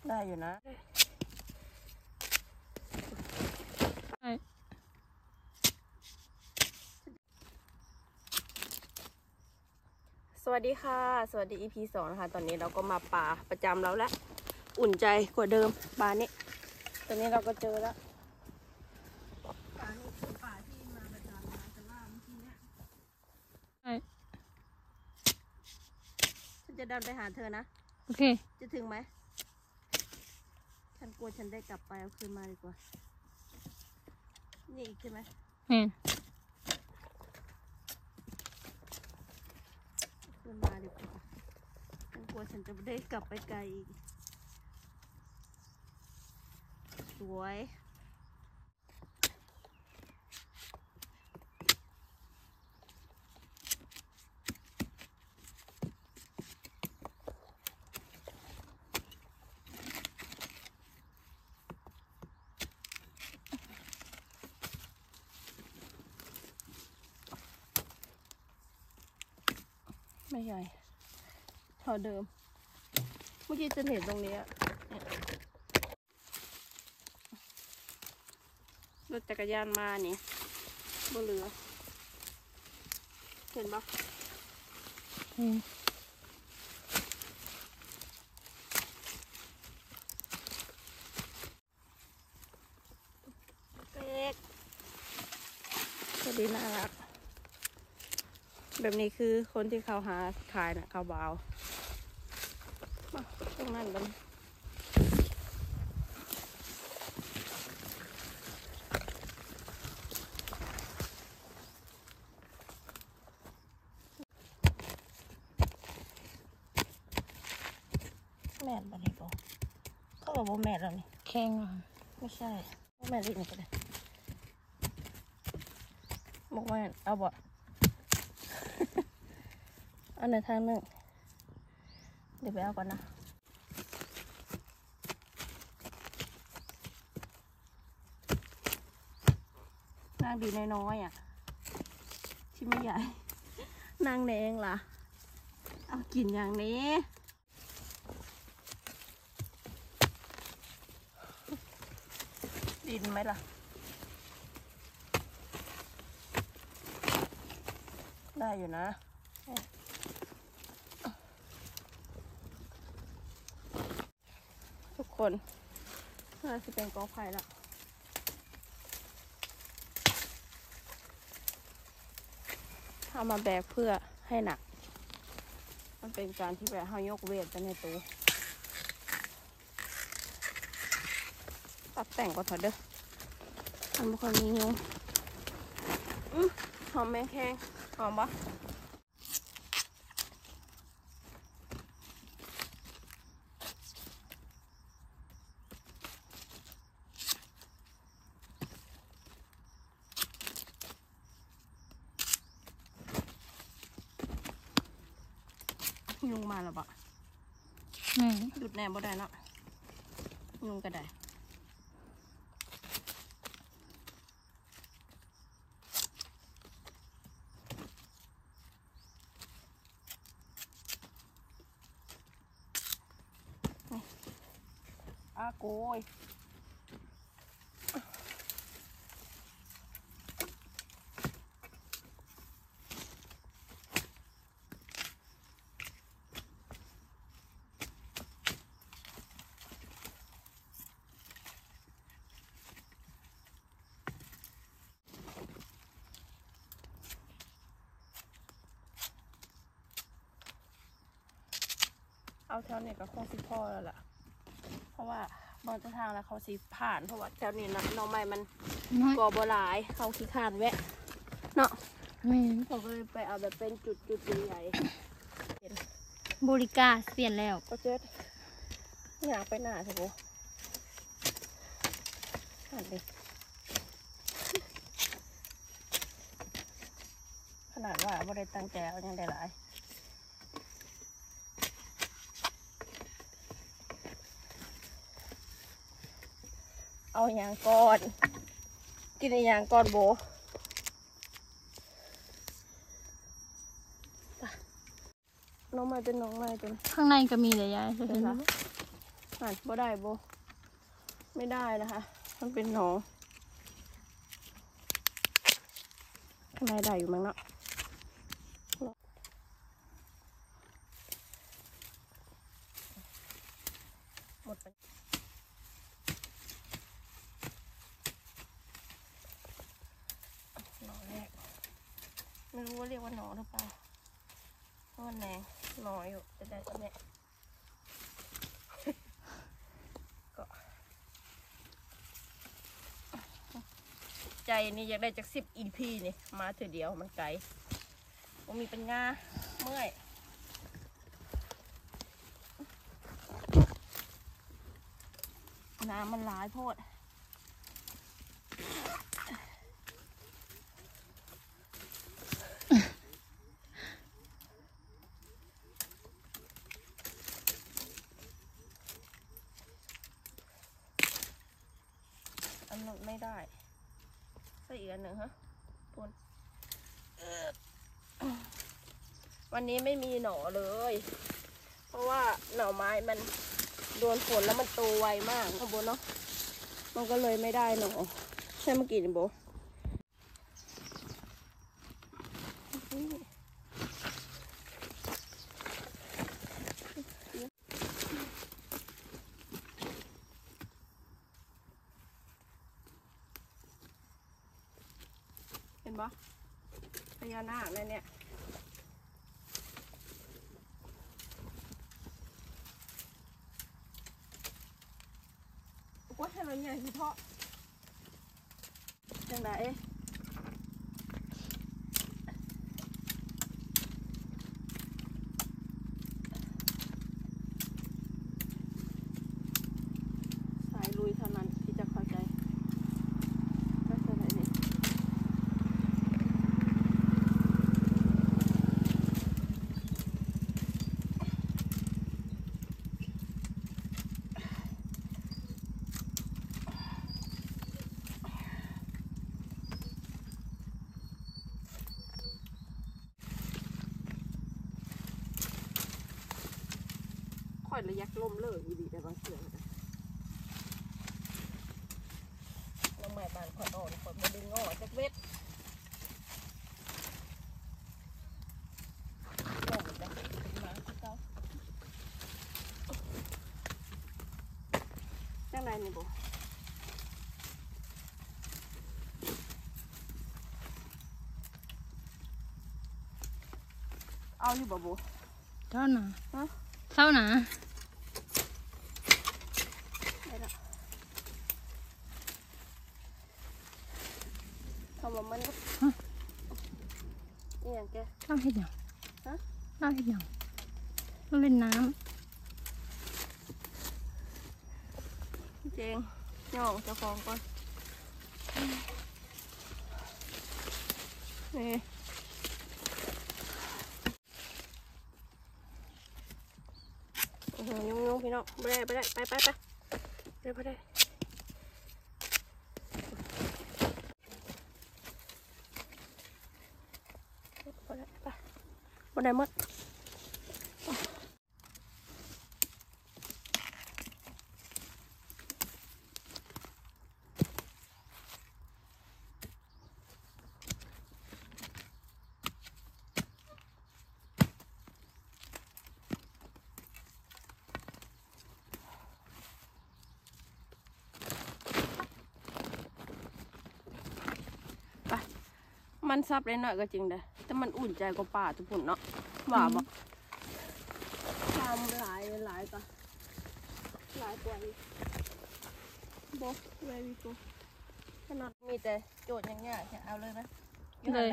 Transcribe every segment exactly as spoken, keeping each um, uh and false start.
ได้อยู่นะสวัสดีค่ะสวัสดี อี พี สองนะคะตอนนี้เราก็มาป่าประจำเราแล้วอุ่นใจกว่าเดิมป่านี้ตอนนี้เราก็เจอแล้วป่านี้คือป่าที่มาประจำนะแต่ว่าเมื่อกี้เนี้ยฉันจะเดินไปหาเธอนะโอเคจะถึงไหมฉันกลัวฉันได้กลับไปเอาคืนมาดีกว่านี่อีกใช่ไหมอืมคืนมาดีกว่าฉันกลัวฉันจะไม่ได้กลับไปไกลอีกสวยไม่ใหญ่เท่าเดิมเมื่อกี้จะเห็นตรงนี้รถจักรยานมานี่บนเรือเห็นปะอืมเล็กสวัสดีน่ารักแบบนี้คือคนที่เขาหาขายนะเขาบาวตรงนั้นกันแม่นบันนี้บอกเขาบอกว่าแม่แล้วนี่แข็งอ่ะไม่ใช่ว่าแม่ลิ้นก็ได้บอกว่าเอาบ่เอาในทางหนึ่งเดี๋ยวไปเอาก่อนนะนางดีน้อยๆอ่ะที่ไม่ใหญ่นางแดงล่ะเอากินอย่างนี้ดินไหมล่ะได้อยู่นะทุกคนน่าจะเป็นกอไผ่ละเอามาแบกเพื่อให้หนักมันเป็นการที่แบบเขายกเวทไปในตัวตัดแต่งก่อนเถอะเด้อมันไม่ค่อยมียุงอื้อหอมแมงแคงหอมปะยุงมาแล้วปะหยุดแนบบ่ได้เนาะยุงก็ได้อาโกยเอาแถวนี้ก็คงสิพ่อแล้วล่ะเพราะว่าบางทางแล้วเขาสิผ่านเพราะว่าแถวนี้นะน้องใหม่มันก่อบ่หลายเขาขี้ขานแวะเนาะเขาก็เลยไปเอาแบบเป็นจุดจุดใหญ่บริการเปลี่ยนแล้วก็เจ๊อยากไปหน้าเถอะโบหันดิขนาดว่าไม่ได้ตั้งใจเอายังได้หลายเอาอย่างก่อนกินอย่างก่อนโบน้องไม้เป็นน้องไม้ตัวข้างในก็มีเลยยายเห็นไหมอ่านบ่ได้โบไม่ได้นะคะมันเป็นหนองข้างในได้อยู่มั้งเนาะหมดไปหนองแรกไม่รู้ว่าเรียกว่าหนองหรือเปล่าเพราะว่าแหนงหนออยู่จะได้จะเนี่ยก็ใจนี่อยากได้จากสิบอีพีนี่มาเถอะเดียวมันไกลมันมีปัญญาเมื่อยน้ำมันหลายโพดอันนั้นไม่ได้ใส่อีกอันหนึ่งฮะพูนวันนี้ไม่มีหน่อเลย เพราะว่าหน่อไม้มันโดนฝนแล้วมันโตไวมากข้างบนเนาะมันก็เลยไม่ได้หน่อใช่เมื่อกี้นี่โบเห็นปะพญานาคเลยเนี่ยว่าให้เราใหญ่คือเพาะจังไดสายลุยเท่านั้นที่จะเข้าใจไม่เข้าใจเนี่ยค่อยระยักลมเลิกดีแต่บางเสือลงใหม่บานขอดอ่อนขอดมันดึงงอจากเวทลงไปมาที่เก้าจังไรนี่บุเอาอยู่บ่บุเท่าหนาเท่าหนาทำว่ามันนี่อย่างแกเล่าให้ยังฮะเล่าให้ยังเราเล่นน้ำเจงย่องเจ้าของก่อนนี่ยุ่งยุ่งพี่น้องไปได้ไปได้ไปไปไปไปไปได้ไปได้ไปไปได้หมดมันซับเลยหน่อยก็จริงเด้แต่มันอุ่นใจกว่าป่าทุกคนเนาะว่าบอกความหลายหลายต่อหลายกว่าอีกบอกเวรีกูขนาดมีแต่โจทย์อย่างเงี้ยเอาเลยนะเลย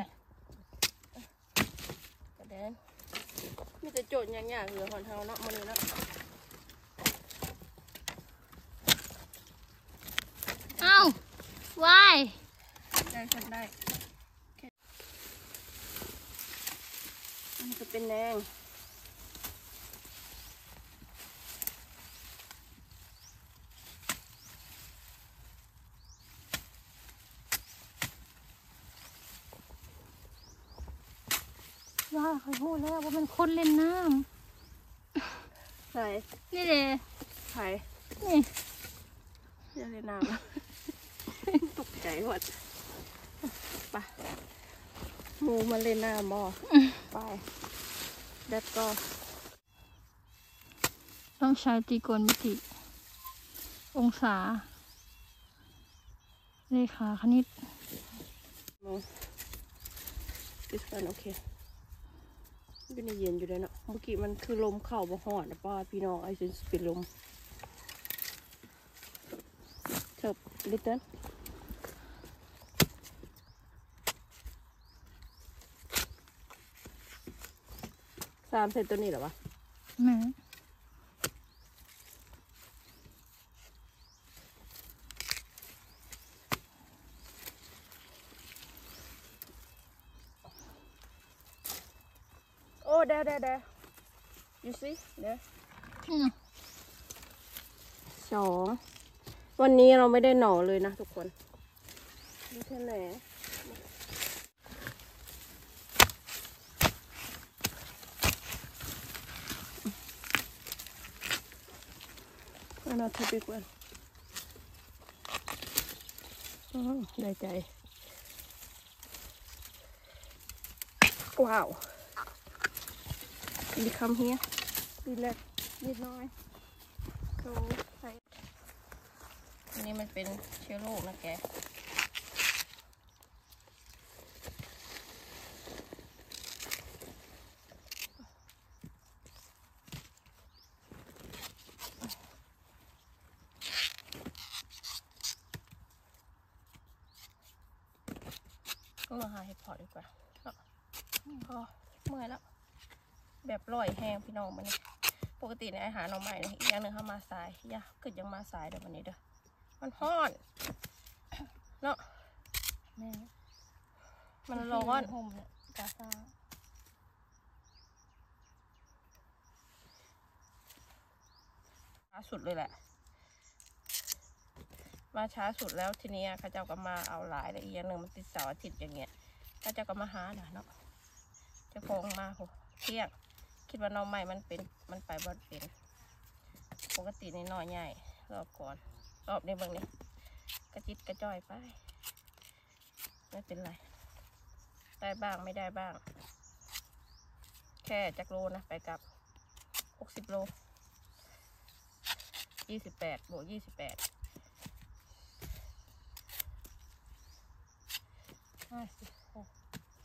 กระเด็นมีแต่โจทย์อย่างเงี้ยคือคนเท่าเนาะมันนี่เนาะเอ้าวายได้คนได้มันจะเป็นแดงว้าเขาพูดแล้วว่ามันคนเล่นน้ำใส่นี่เลยใส่นี่อย่าเล่นน้ำตกใจหมดไปหมูมาเล่นน้ำบ่ไปเด็ดก็ต้องใช้ตรีโกณมิติองศาเลขาคณิตดิสกันโอเคเป็นเย็นอยู่เลยเนาะเมื่อกี้มันคือลมเข่าบ่หอดนะป้าพี่น้องไอ้เป็นเป็นลมเถิบลิตเติ้ลสามเซนตัวนี้เหรอวะแม่โอ้เด้เด้เด้ you see เด้สองวันนี้เราไม่ได้หน่อเลยนะทุกคนดูแค่ไหนอันนั้นทุบิกวันได้ใจว้าวดีคำเฮียดีเล็กนิดน้อยโซ่ใส่อันนี้มันเป็นเชื้อโรคนะแกก็มาหาเห็ดเพาะดีกว่าพอเมื่อยแล้วแบบลอยแห้งพี่น้องมันนี่ปกติในอาหารน้องใหม่เนี่ยอีกอย่างหนึ่งเขามาสายย่าเกิดยังมาสายเดี๋ยววันนี้เด้อมันฮ้อนเนาะแม่มันร้อนห่มเนี่ยกาซาช้าสุดเลยแหละมาช้าสุดแล้วทีนี้ข้าเจ้าก็มาเอาหลายละอีกอย่างหนึ่งมันติดเสาร์อาทิตย์อย่างเงี้ยข้าเจ้าก็มาหาหน่ะเนาะจะคงมาโหเที่ยงคิดว่าน้องใหม่มันเป็นมันไปบอดเป็นปกติในน้อยใหญ่รอบก่อนรอบนี้บางนี้กระจิตกระจ้อยไปไม่เป็นไรได้บ้างไม่ได้บ้างแค่จักโลนะไปกับหกสิบโลยี่สิบแปดบวกยี่สิบแปดห้าสิบหก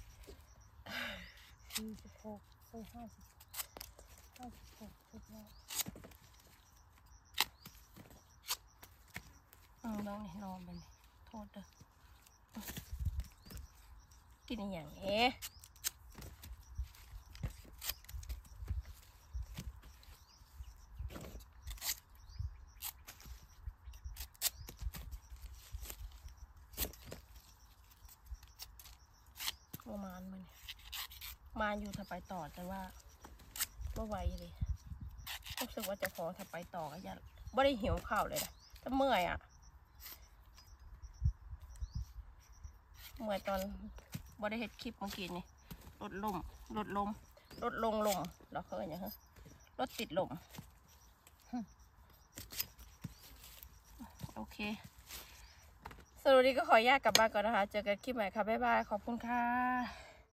สี่สิบหกไปห้าสิบห้าสิบหกสิบแล้วอืมบ้างนี่นอนไปนี่โทษเด้อกินอย่างเอ๊ะประมาณมันมาอยู่ถ้าไปต่อแต่ว่าไม่ไหวเลยรู้สึกว่าจะพอถ้าไปต่อก็ยังไม่ได้หิวข้าวเลยนะแต่เมื่อยอ่ะเมื่อยตอนบ่ได้เห็ดคลิปเมื่อกี้นี่รถลมรถลมรถลงลมเราเคยอย่างเงี้ยรถติดลมโอเคสวัสดีก็ขออนุญาตกลับบ้านก่อนนะคะเจอกันคลิปใหม่ค่ะบ๊ายบายขอบคุณค่ะ